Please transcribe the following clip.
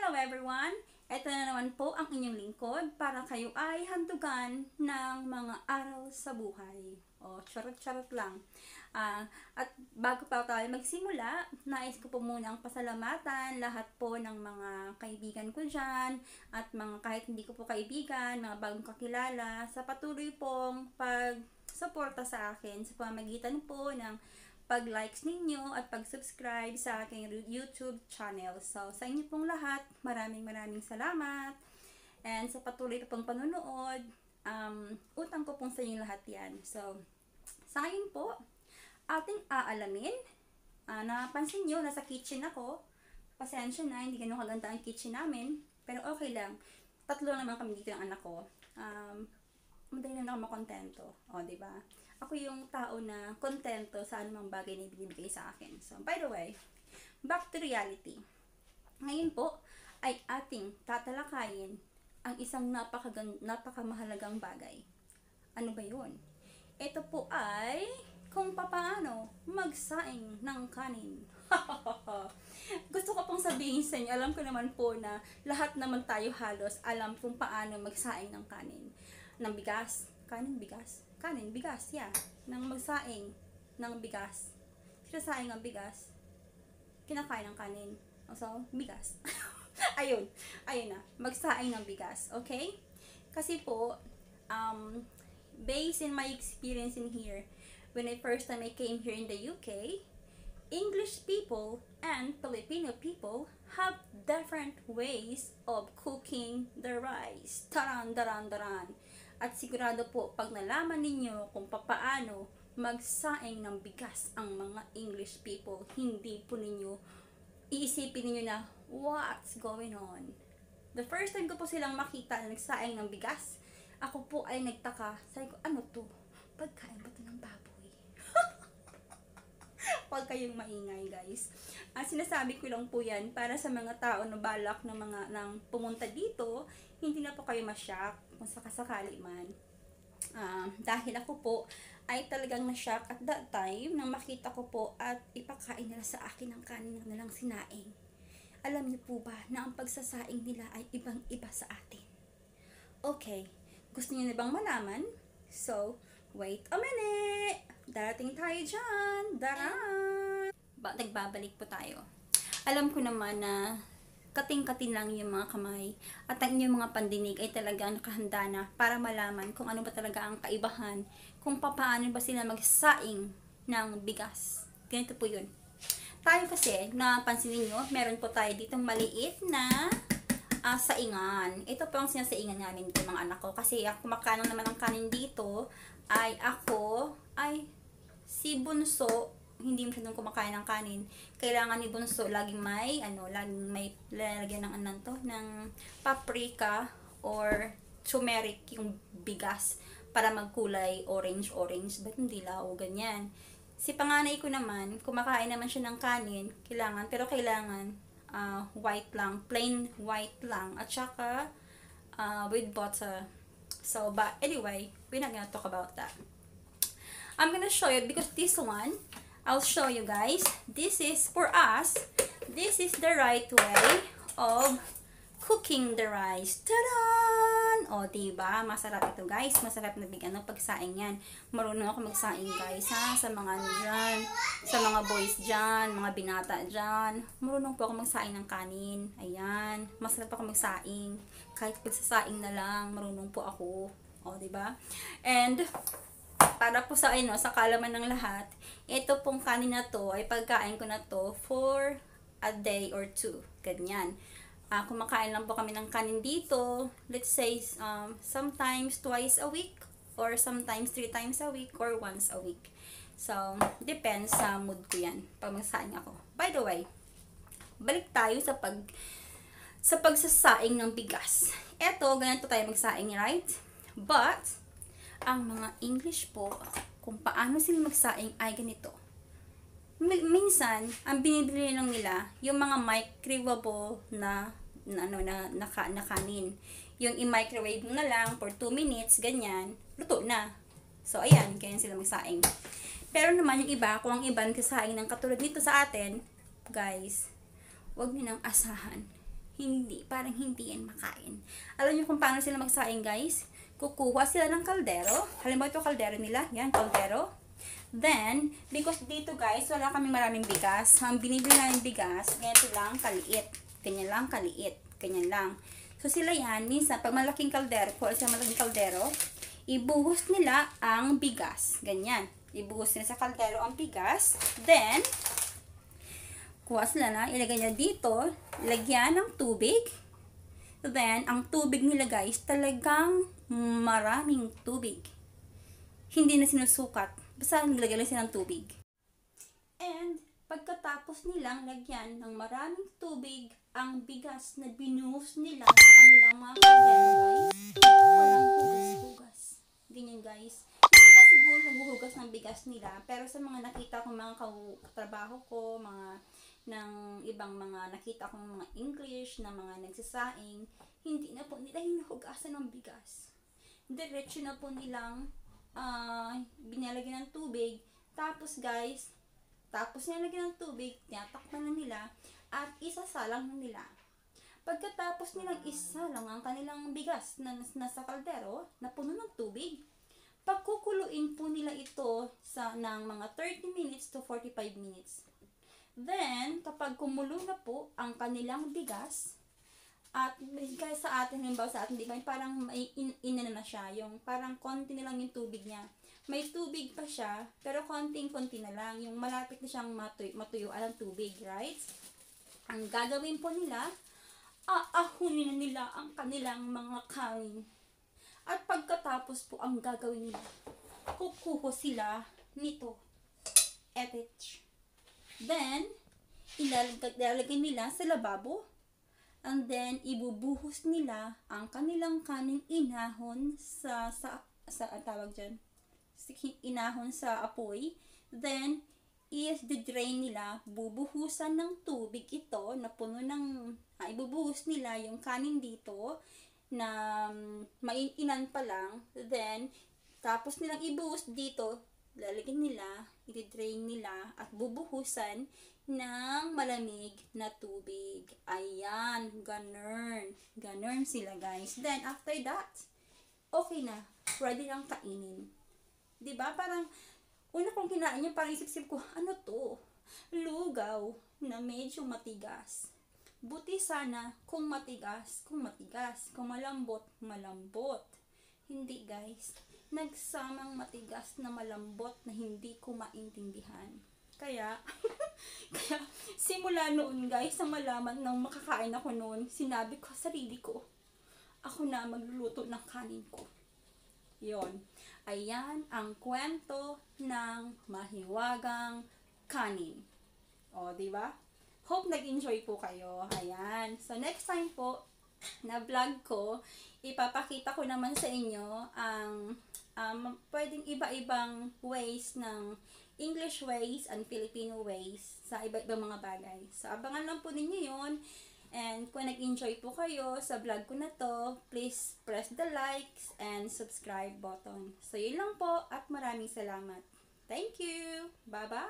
Hello everyone! Ito na naman po ang inyong lingkod para kayo ay handugan ng mga aral sa buhay. O, charot-charot lang. At bago pa tayo magsimula, nais ko po munang pasalamatan lahat po ng mga kaibigan ko dyan at mga kahit hindi ko po kaibigan, mga bagong kakilala sa patuloy pong pag-suporta sa akin sa pamamagitan po ng pag-likes ninyo at pag-subscribe sa aking YouTube channel. So, sa inyo pong lahat, maraming salamat. And sa patuloy pong panunood, utang ko pong sa inyo lahat yan. So, sa ngayon po, ating aalamin. Napansin nyo, nasa kitchen ako. Pasensya na, hindi ganun kaganda ang kitchen namin. Pero okay lang. Tatlo naman kami dito ng anak ko. Madali na ako makontento. O, diba? Ako yung tao na kontento sa anumang bagay na ibinibigay sa akin. So, by the way, back to reality. Ngayon po, ay ating tatalakayin ang isang napakamahalagang bagay. Ano ba yun? Ito po ay kung paano magsaing ng kanin. Gusto ko pong sabihin sa inyo, alam ko naman po na lahat naman tayo halos alam kung paano magsaing ng kanin. Ng bigas. Kanin, bigas, yeah. Nang magsaing ng bigas. Sinasaing ang bigas. Kinakain ng kanin. So, bigas. ayun na. Magsaing ng bigas. Okay? Kasi po, based in my experience in here, when I first time I came here in the UK, English people and Filipino people have different ways of cooking the rice. Daran. At sigurado po, pag nalaman ninyo kung paano magsaing ng bigas ang mga English people, hindi po ninyo iisipin ninyo na what's going on. The first time ko po silang makita na nagsaing ng bigas, ako po ay nagtaka. Sabi ko, ano to? Pagkain ba to ng baboy? Huwag kayong maingay, guys. Sinasabi ko lang po yan para sa mga tao na balak ng pumunta dito, hindi na po kayo ma-shock kung sakasakali man. Dahil ako po ay talagang na-shock at that time nang makita ko po at ipakain nila sa akin ang kanin nilang sinaing. Alam niyo po ba na ang pagsasaing nila ay ibang-iba sa atin? Okay, gusto niyo na bang malaman? So, wait a minute! Darating tayo dyan! Daran! Nagbabalik po tayo. Alam ko naman na kating-kating lang yung mga kamay at ang inyong mga pandinig ay talagang nakahanda na para malaman kung ano ba talaga ang kaibahan, kung paano ba sila magsaing ng bigas. Ganito po yun. Tayo kasi, napansin niyo, meron po tayo ditong maliit na saingan. Ito po ang sinasaingan namin dito mga anak ko. Kasi kumakain naman ng kanin dito, ay si Bunso, hindi masyadong kumakain ng kanin. Kailangan ni Bunso laging may lalagyan ng ng paprika or turmeric yung bigas para magkulay orange. Ba't hindi lao ganyan? Si panganay ko naman, kumakain naman siya ng kanin, kailangan white lang, plain white lang, at saka with butter. So, but anyway, we're not gonna talk about that. I'm gonna show you because this one, I'll show you guys. This is for us. This is the right way of cooking the rice. Tadan! O, diba? Masarap ito, guys. Masarap na pagsaing yan. Marunong ako magsaing, guys, ha? Sa mga dyan, sa mga boys dyan, mga binata dyan. Marunong po ako magsaing ng kanin. Ayan. Masarap ako magsaing. Kahit pagsasaing na lang, marunong po ako. O, diba? And para po sa sa kalaman ng lahat, ito pong kanin na to ay pagkain ko na to for a day or two. Ganyan. Kumakain lang po kami ng kanin dito. Let's say, sometimes twice a week, or sometimes 3 times a week, or once a week. So, depends sa mood ko yan, pag magsaing ako. By the way, balik tayo sa pagsasaing ng bigas. Ito, ganito tayo magsaing, right? But, ang mga English po, kung paano sila magsaing ay ganito. Minsan, ang binibili lang nila, yung mga microwavable na kanin. Yung i-microwave mo na lang for 2 minutes, ganyan, luto na. So, ayan, ganyan sila magsaing. Pero naman yung iba, kung ang ibang kasaing ng katulad dito sa atin, guys, wag niyo nang asahan. Hindi, parang hindi yan makain. Alam niyo kung paano sila magsaing, guys? Kukuha sila ng kaldero. Halimbawa ito kaldero nila. Yan, kaldero. Then, because dito guys, wala kaming maraming bigas. Ang binibili namin bigas, ganito lang kaliit. Ganyan lang kaliit. Ganyan lang. So sila yan, minsan, pag malaking kaldero, kung sila malaking kaldero, ibuhos nila ang bigas. Ganyan. Ibuhos nila sa kaldero ang bigas. Then, kuha sila na, ilagay niya dito, lagyan ng tubig. Then, ang tubig nila guys, talagang maraming tubig. Hindi na sinusukat. Basta nilagyan lang sila ng tubig. And, pagkatapos nilang lagyan ng maraming tubig, ang bigas na binuhos nila sa kanilang mga kaldero guys, walang hugas-hugas. Ganyan guys. Hindi pa siguro naghuhugas ng bigas nila, pero sa mga nakita kong mga katrabaho ko, mga ng ibang mga nakita kong mga English na mga nagsasaing, hindi na po nila hinuhugasan ng bigas. Diretso na po nilang binalagyan ng tubig. Tapos guys, nilalagyan ng tubig, tinatakpan na nila at isasalang na nila. Pagkatapos nilang isalang ang kanilang bigas na nasa kaldero na puno ng tubig, pagkukuluin po nila ito ng mga 30 minutes to 45 minutes. Then, kapag kumulo na po ang kanilang bigas, at guys sa atin, halimbawa sa atin, di ba, parang may inana na siya, yung parang konti na lang yung tubig niya. May tubig pa siya, pero konting-konti na lang, yung malapit na siyang matuyuan ng tubig, right? Ang gagawin po nila, aahunin na nila ang kanilang mga kanin. At pagkatapos po, ang gagawin nila, kukuha sila nito. Etich. Then, ilalagay nila sa lababo. And then, ibubuhos nila ang kanilang kaning inahon sa tawag dyan, inahon sa apoy. Then, i-drain nila, bubuhusan ng tubig ito na puno ng, ibubuhos nila yung kanin dito na maininan pa lang. Then, tapos nilang ibuhos dito, lalagyan nila, i-drain nila at bubuhusan ng malamig na tubig. Ayan, ganun. Ganun sila guys. Then, after that, okay na. Ready lang kainin. Diba? Parang, una kong kinain yun, parang isip-isip ko, ano to? Lugaw na medyo matigas. Buti sana kung matigas. Kung malambot, malambot. Hindi guys. Nagsamang matigas na malambot na hindi ko maintindihan. Kaya simula noon guys, sa malaman ng makakain ako noon, sinabi ko sa sarili ko, ako na magluluto ng kanin ko. Yon. Ayan ang kwento ng mahiwagang kanin. O, diba? Hope nag-enjoy po kayo. Ayan. So, next time po, na vlog ko, ipapakita ko naman sa inyo ang pwedeng iba-ibang ways ng English ways and Filipino ways sa iba-ibang mga bagay. So, abangan lang po ninyo yun. And kung nag-enjoy po kayo sa vlog ko na to, please press the likes and subscribe button. So, yun lang po at maraming salamat. Thank you! Bye-bye!